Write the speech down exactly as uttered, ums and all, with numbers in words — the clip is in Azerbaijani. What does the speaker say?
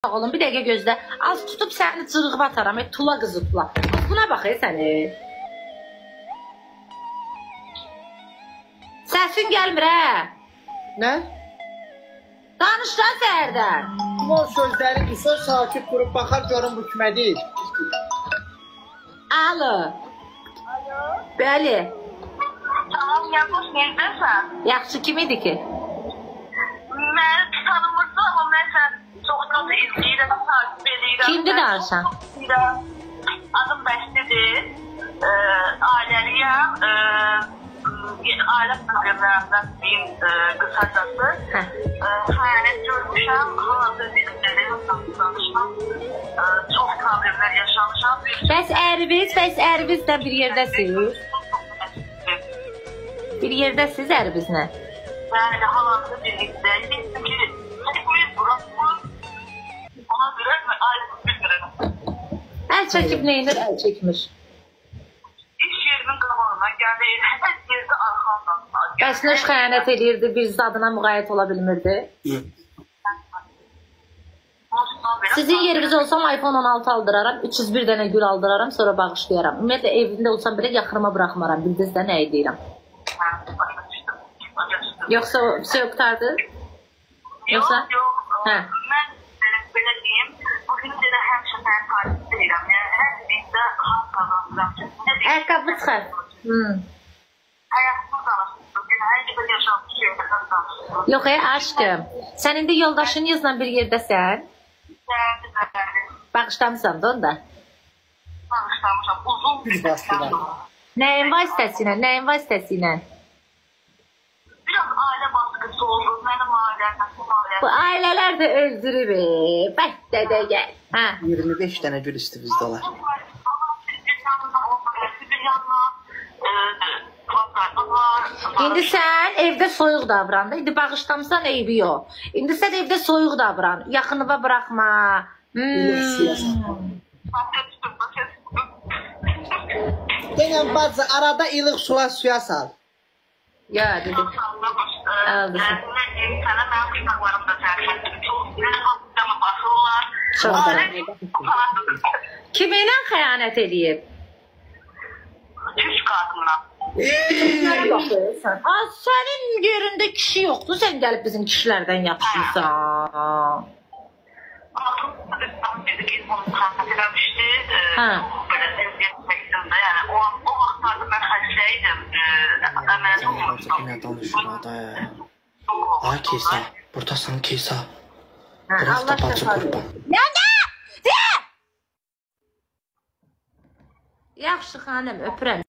Oğlum bir dəqiqə gözlə. Az tutub səni cırığıb ataram. E, tula qızı tula. Buna bax e səni. Səsin gəlmir hə? Nə? Danış da səhərdən. O sözləri düşür, sakit durub baxar görün bu kimə deyil. Alo. Alo. Bəli. Tamam, Yakuş, necəsən? Yaxşı kim idi ki? Mən tanımırdı, amma mən sən çoxdan da izləyirəm, takip edirəm. Kimdir danışan? Adım Bəstidir. E, ailəliyəm. E, ailə problemlərindən deyim e, qısacası. E, xəyanət görmüşəm, hal-hazır benimlərim danışmam. E, çox problemlər yaşamışam. Bəs ərviz, bəs ərvizlə bir yerdəsiniz? Bir yerdəsiniz ərvizlə? Yəni, hal-hazır birlikdəyik. Çünki biz bırakmır. Ona görə ailəsiz bilmirəm. Əl çəkib neyinir, əl çəkmiş? İş yerimin qabağına gəlir, hər yerdə arxamdan. Bəs nöş xəyanət edirdi, bir zadına müqayət ola bilmirdi? Sizin yeriniz olsam iPhone on altı aldıraram, üç yüz bir dənə gül aldıraram, sonra bağışlayaram. Ümumiyyətlə evində olsam belə yaxınıma buraxmaram, bildiniz də nə deyirəm? Yoxsa o şey yoxdardı? Yoxsa? Yox, yox. Hə. Mən belə deyim, bugün də həmişə səni tarif edirəm. Yəni, hər birində haqq qazandıram. Ayaqqabı çıxar. Hmm. Həyatımı danışdım. Hər yerdə yaşamış yerlərdən danışdım. Yox, ey aşkım. Sən indi yoldaşınızla bir yerdəsən? Bəli, bəli. Bağışlamısan da onda? Bağışlamışam. Uzun bir vasitələr. Nəyin vasitəsilə? Nəyin vasitəsilə? Biraz ailə baskısı oldu. Mənim ailəm, mənim ailəm. Bu ailələr də öldürür. Bəh dədə gəl. Hə. iyirmi beş dənə gül isti bizdə olar. İndi sən evdə soyuq davran da. İndi bağışlamısan eybi yox. İndi sən evdə soyuq davran. Yaxınıva buraxma. Denən bazı arada ilıq sular suya sal. Ya dedi. Aldı. Sənə mənim qışnaqlarım da tərəfdir. Çox güzel hafızama baxırlar. Çox da. Kiminlə xəyanət edib? Üç qadınla. Az sənin yerində kişi yoxdur. Sən gəlib bizim kişilərdən yapışırsan. Hə. O vaxtlarda mən xəstəydim. Əməliyyat olmuşdum. Yine danışır ada. Ay Keysa, buradasan Keysa. Biraz da bacı qurban. Nəndə? Yaxşı xanım, öpürəm.